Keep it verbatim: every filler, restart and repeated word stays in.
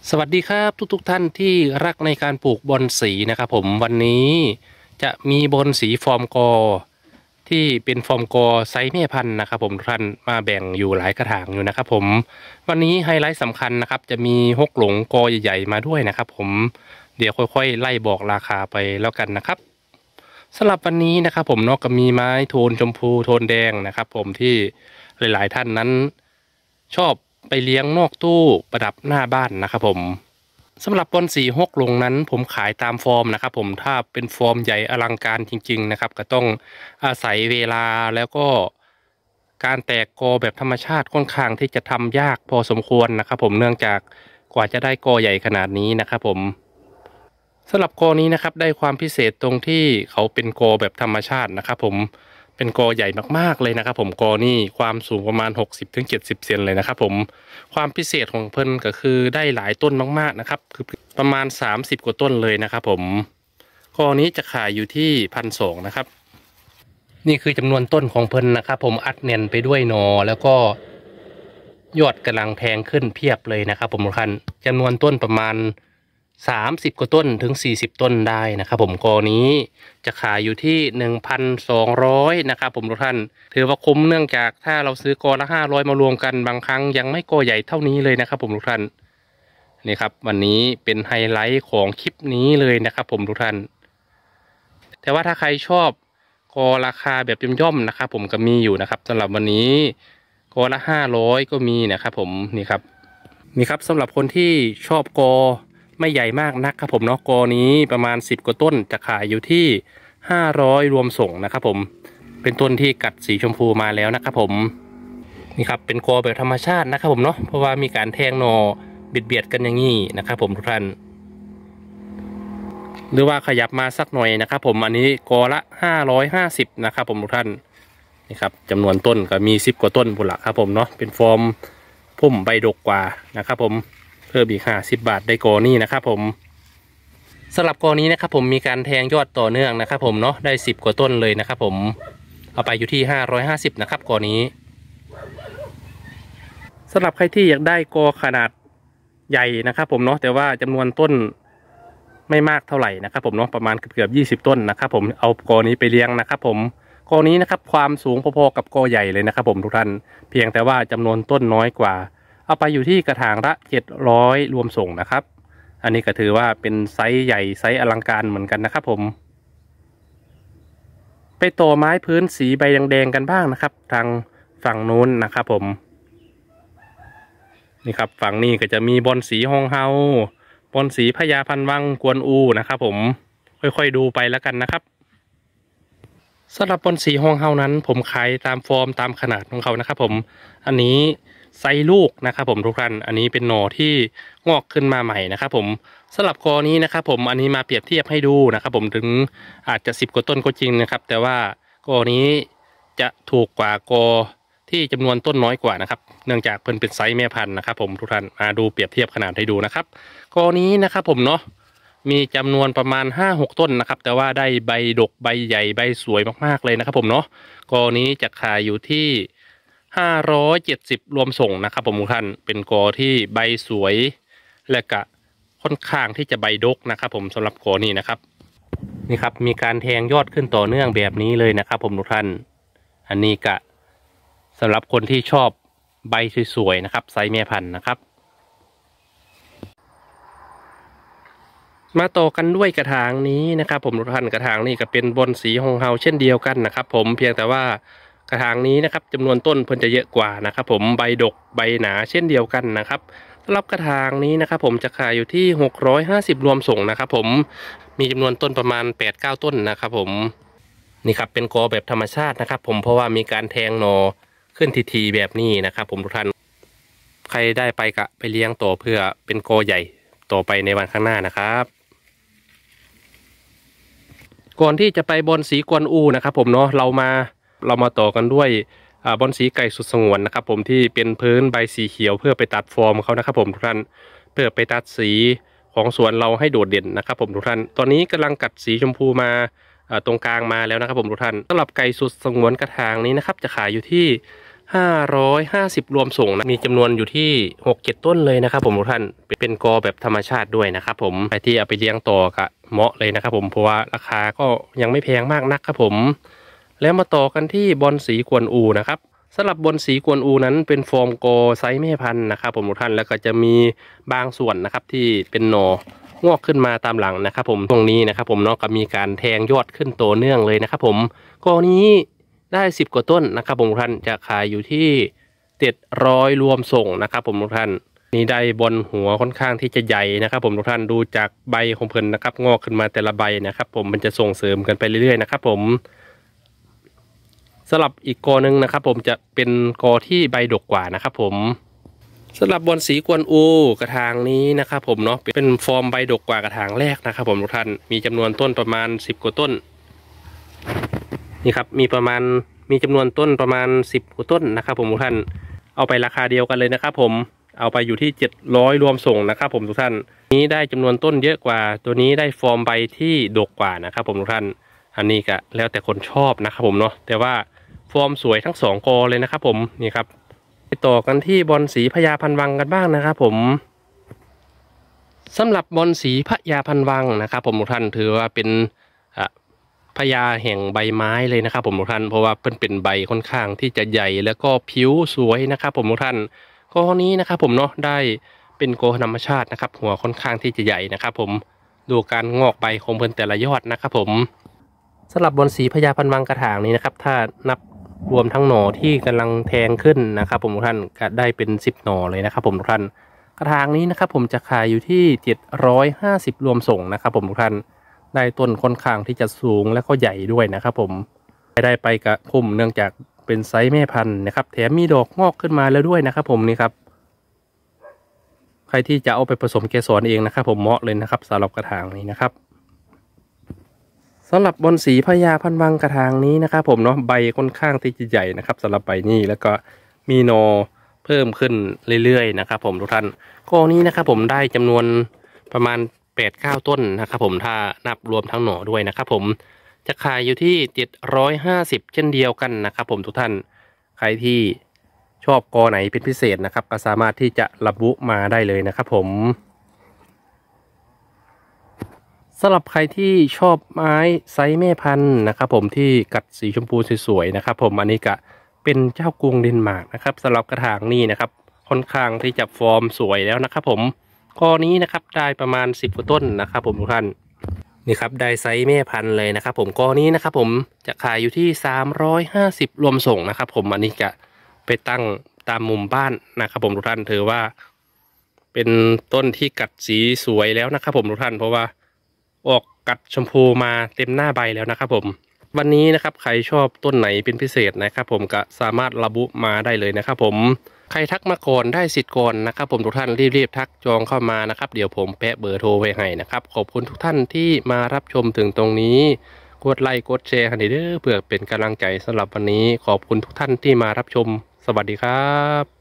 สวัสดีครับทุกๆทท่านที่รักในการปลูกบอนสีนะครับผมวันนี้จะมีบอนสีฟอร์มกอที่เป็นฟอร์มกอไซส์แม่พันธุ์นะครับผมทุกท่านมาแบ่งอยู่หลายกระถางอยู่นะครับผมวันนี้ไฮไลท์สำคัญนะครับจะมีฮกหลงกอใหญ่ๆมาด้วยนะครับผมเดี๋ยวค่อยๆไล่บอกราคาไปแล้วกันนะครับสำหรับวันนี้นะครับผมเนาะก็มีไม้โทนชมพูโทนแดงนะครับผมที่หลายๆท่านนั้นชอบไปเลี้ยงนอกตู้ประดับหน้าบ้านนะครับผมสำหรับบอนสีฮกหลงนั้นผมขายตามฟอร์มนะครับผมถ้าเป็นฟอร์มใหญ่อลังการจริงๆนะครับก็ต้องอาศัยเวลาแล้วก็การแตกกอแบบธรรมชาติค่อนข้างที่จะทำยากพอสมควรนะครับผมเนื่องจากกว่าจะได้กอใหญ่ขนาดนี้นะครับผมสำหรับกอนี้นะครับได้ความพิเศษตรงที่เขาเป็นกอแบบธรรมชาตินะครับผมเป็นกอใหญ่มากๆเลยนะครับผมกอนี่ความสูงประมาณ หกสิบถึงเจ็ดสิบ เซนเลยนะครับผมความพิเศษของเพิ่นก็คือได้หลายต้นมากๆนะครับคือประมาณสามสิบกว่าต้นเลยนะครับผมกอนี้จะขายอยู่ที่พันสองนะครับนี่คือจำนวนต้นของเพิ่นนะครับผมอัดแน่นไปด้วยหนอแล้วก็ยอดกำลังแทงขึ้นเพียบเลยนะครับผมทุกท่านจำนวนต้นประมาณสามสิบกว่าต้นถึงสี่สิบต้นได้นะครับผมกอนี้จะขายอยู่ที่หนึ่งพันสองร้อยนะครับผมทุกท่านถือว่าคุ้มเนื่องจากถ้าเราซื้อกอละห้าร้อยมารวมกันบางครั้งยังไม่กอใหญ่เท่านี้เลยนะครับผมทุกท่านนี่ครับวันนี้เป็นไฮไลท์ของคลิปนี้เลยนะครับผมทุกท่านแต่ว่าถ้าใครชอบกอราคาแบบย่อมๆนะครับผมก็มีอยู่นะครับสำหรับวันนี้กอละห้าร้อยก็มีนะครับผมนี่ครับนี่ครับสำหรับคนที่ชอบกอไม่ใหญ่มากนักครับผมเนาะกอนี้ประมาณสิบกว่าต้นจะขายอยู่ที่ห้าร้อยรวมส่งนะครับผมเป็นต้นที่กัดสีชมพูมาแล้วนะครับผมนี่ครับเป็นกอแบบธรรมชาตินะครับผมเนาะเพราะว่ามีการแทงหนอเบียดเบียดกันอย่างนี้นะครับผมทุกท่านหรือว่าขยับมาสักหน่อยนะครับผมอันนี้กอละห้าร้อยห้าสิบนะครับผมทุกท่านนี่ครับจำนวนต้นก็มีสิบกว่าต้นพุ่นละครับผมเนาะเป็นฟอร์มพุ่มใบดกกว่านะครับผมเพิ่มอีกห้าสิบบาทได้กอนี้นะครับผมสำหรับกอนี้นะครับผมมีการแทงยอดต่อเนื่องนะครับผมเนาะได้สิบกว่าต้นเลยนะครับผมเอาไปอยู่ที่ห้าร้อยห้าสิบนะครับกอนี้สำหรับใครที่อยากได้กอขนาดใหญ่นะครับผมเนาะแต่ว่าจำนวนต้นไม่มากเท่าไหร่นะครับผมเนาะประมาณเกือบยี่สิบต้นนะครับผมเอากอนี้ไปเลี้ยงนะครับผมกอนี้นะครับความสูงพอๆกับกอใหญ่เลยนะครับผมทุกท่านเพียงแต่ว่าจำนวนต้นน้อยกว่าเอาไปอยู่ที่กระถางละเจ็ดร้อยรวมส่งนะครับอันนี้ก็ถือว่าเป็นไซส์ใหญ่ไซส์อลังการเหมือนกันนะครับผมไปต่อไม้พื้นสีใบแดงๆกันบ้างนะครับทางฝั่งนู้นนะครับผมนี่ครับฝั่งนี้ก็จะมีบอนสีฮองเฮาบอนสีพญาพันวังกวนอูนะครับผมค่อยๆดูไปแล้วกันนะครับสำหรับบอนสีฮองเฮานั้นผมขายตามฟอร์มตามขนาดของเขานะครับผมอันนี้ไซลูกนะครับผมทุกท่านอันนี้เป็นหน่อที่งอกขึ้นมาใหม่นะครับผมสำหรับกอนี้นะครับผมอันนี้มาเปรียบเทียบให้ดูนะครับผมถึงอาจจะสิบกว่าต้นก็จริงนะครับแต่ว่ากอนี้จะถูกกว่ากอที่จำนวนต้นน้อยกว่านะครับเนื่องจากเพิ่นเป็นไซส์แม่พันธุ์นะครับผมทุกท่านมาดูเปรียบเทียบขนาดให้ดูนะครับกอนี้นะครับผมเนาะมีจำนวนประมาณ ห้าหก ต้นนะครับแต่ว่าได้ใบดกใบใหญ่ใบสวยมากๆเลยนะครับผมเนาะกอนี้จะขายอยู่ที่ห้าร้อยเจ็ดสิบรวมส่งนะครับผมทุกท่านเป็นกอที่ใบสวยและกะค่อนข้างที่จะใบดกนะครับผมสำหรับกอนี้นะครับนี่ครับมีการแทงยอดขึ้นต่อเนื่องแบบนี้เลยนะครับผมทุกท่านอันนี้กะสำหรับคนที่ชอบใบสวยๆนะครับไซส์แม่พันธุ์นะครับมาต่อกันด้วยกระถางนี้นะครับผมทุกท่านกระถางนี้ก็เป็นบอนสีฮองเฮาเช่นเดียวกันนะครับผมเพียงแต่ว่ากระถางนี้นะครับจำนวนต้นเพิ่นจะเยอะกว่านะครับผมใบดกใบหนาเช่นเดียวกันนะครับสำหรับกระถางนี้นะครับผมจะขายอยู่ที่หกร้อยห้าสิบรวมส่งนะครับผมมีจำนวนต้นประมาณ แปดเก้า ต้นนะครับผมนี่ครับเป็นกอแบบธรรมชาตินะครับผมเพราะว่ามีการแทงหนอขึ้นทีๆแบบนี้นะครับผมทุกท่านใครได้ไปกะไปเลี้ยงต่อเพื่อเป็นกอใหญ่ต่อไปในวันข้างหน้านะครับก่อนที่จะไปบอนสีกวนอูนะครับผมเนาะเรามาเรามาต่อกันด้วยบอนสีไก่สุดสงวนนะครับผมที่เป็นพื้นใบสีเขียวเพื่อไปตัดฟอร์มเขานะครับผมทุกท่านเพื่อไปตัดสีของสวนเราให้โดดเด่นนะครับผมทุกท่านตอนนี้กำลังกัดสีชมพูมาตรงกลางมาแล้วนะครับผมทุกท่านสำหรับไก่สุดสงวนกระถางนี้นะครับจะขายอยู่ที่ห้าร้อยห้าสิบรวมส่งนะมีจำนวนอยู่ที่หกเจ็ดต้นเลยนะครับผมทุกท่านเป็นกอแบบธรรมชาติด้วยนะครับผมใครที่เอาไปเลี้ยงต่อกะเหมาะเลยนะครับผมเพราะว่าราคาก็ยังไม่แพงมากนักครับผมแล้วมาต่อกันที่บอลสีกวนอูนะครับสำหรับบอลสีกวนอูนั้นเป็นฟอร์มกอไซส์แม่พันธุ์นะครับผมทุกท่านแล้วก็จะมีบางส่วนนะครับที่เป็นหน่องอกขึ้นมาตามหลังนะครับผมตรงนี้นะครับผมเนาะก็มีการแทงยอดขึ้นโตเนื่องเลยนะครับผมกอนี้ได้สิบกว่าต้นนะครับผมทุกท่านจะขายอยู่ที่เจ็ดร้อยรวมส่งนะครับผมทุกท่านนี่ได้บอลหัวค่อนข้างที่จะใหญ่นะครับผมทุกท่านดูจากใบของเพิ่นนะครับงอกขึ้นมาแต่ละใบนะครับผมมันจะส่งเสริมกันไปเรื่อยๆนะครับผมสำหรับอีกกอหนึ่งนะครับผมจะเป็นกอที่ใบดกกว่านะครับผมสำหรับบอลสีกวนอูกระถางนี้นะครับผมเนาะเป็นฟอร์มใบดกกว่ากระถางแรกนะครับผมทุกท่านมีจำนวนต้นประมาณสิบกว่าต้นนี่ครับมีประมาณมีจำนวนต้นประมาณสิบกว่าต้นนะครับผมทุกท่านเอาไปราคาเดียวกันเลยนะครับผมเอาไปอยู่ที่เจ็ดร้อยรวมส่งนะครับผมทุกท่านนี้ได้จำนวนต้นเยอะกว่าตัวนี้ได้ฟอร์มใบที่ดกกว่านะครับผมทุกท่านอันนี้ก็แล้วแต่คนชอบนะครับผมเนาะแต่ว่าฟอร์มสวยทั้งสองกอเลยนะครับผมนี่ครับไปต่อกันที่บอลสีพญาพันวังกันบ้างนะครับผมสำหรับบอลสีพญาพันวังนะครับผมทุกท่านถือว่าเป็นพญาแห่งใบไม้เลยนะครับผมทุกท่านเพราะว่าเป็นเป็นใบค่อนข้างที่จะใหญ่แล้วก็ผิวสวยนะครับผมทุกท่านกอนี้นะครับผมเนาะได้เป็นกอธรรมชาตินะครับหัวค่อนข้างที่จะใหญ่นะครับผมดูการงอกใบของเพิ่นแต่ละยอดนะครับผมสำหรับบอลสีพญาพันวังกระถางนี้นะครับถ้านับรวมทั้งหน่อที่กำลังแทงขึ้นนะครับผมทุกท่านก็ได้เป็นสิบหน่อเลยนะครับผมทุกท่านกระถางนี้นะครับผมจะขายอยู่ที่เจ็ดร้อยห้าสิบรวมส่งนะครับผมทุกท่านได้ต้นค่อนข้างที่จะสูงและก็ใหญ่ด้วยนะครับผมได้ไปกระคุ้มเนื่องจากเป็นไซส์แม่พันธุ์นะครับแถมมีดอกงอกขึ้นมาแล้วด้วยนะครับผมนี่ครับใครที่จะเอาไปผสมเกสรเองนะครับผมเหมาะเลยนะครับสำหรับกระถางนี้นะครับสำหรับบอลสีพญาพันวังกระถางนี้นะครับผมเนาะใบค่อนข้างที่จะใหญ่นะครับสำหรับใบนี้แล้วก็มีนอเพิ่มขึ้นเรื่อยๆนะครับผมทุกท่านกอนี้นะครับผมได้จำนวนประมาณแปดเก้าต้นนะครับผมถ้านับรวมทั้งหน่อด้วยนะครับผมจะขายอยู่ที่เจ็ดร้อยห้าสิบเช่นเดียวกันนะครับผมทุกท่านใครที่ชอบกอไหนเป็นพิเศษนะครับก็สามารถที่จะระบุมาได้เลยนะครับผมสำหรับใครที่ชอบไม้ไซส์แม่พันธุ์นะครับผมที่กัดสีชมพูสวยๆนะครับผมอันนี้ก็เป็นเจ้ากรุงเดนมาร์กนะครับสำหรับกระถางนี้นะครับค่อนข้างที่จะฟอร์มสวยแล้วนะครับผมกอนี้นะครับได้ประมาณสิบกว่าต้นนะครับผมทุกท่านนี่ครับได้ไซส์แม่พันธุ์เลยนะครับผมกอนี้นะครับผมจะขายอยู่ที่สามร้อยห้าสิบรวมส่งนะครับผมอันนี้จะไปตั้งตามมุมบ้านนะครับผมทุกท่านถือว่าเป็นต้นที่กัดสีสวยแล้วนะครับผมทุกท่านเพราะว่าออกกัดชมพูมาเต็มหน้าใบแล้วนะครับผมวันนี้นะครับใครชอบต้นไหนเป็นพิเศษนะครับผมก็สามารถระบุมาได้เลยนะครับผมใครทักมาก่อนได้สิทธิ์ก่อนนะครับผมทุกท่านรีบๆทักจองเข้ามานะครับเดี๋ยวผมแปะเบอร์โทรไว้ให้นะครับขอบคุณทุกท่านที่มารับชมถึงตรงนี้กดไลค์กดแชร์ให้เด้อเพื่อเป็นกำลังใจสำหรับวันนี้ขอบคุณทุกท่านที่มารับชมสวัสดีครับ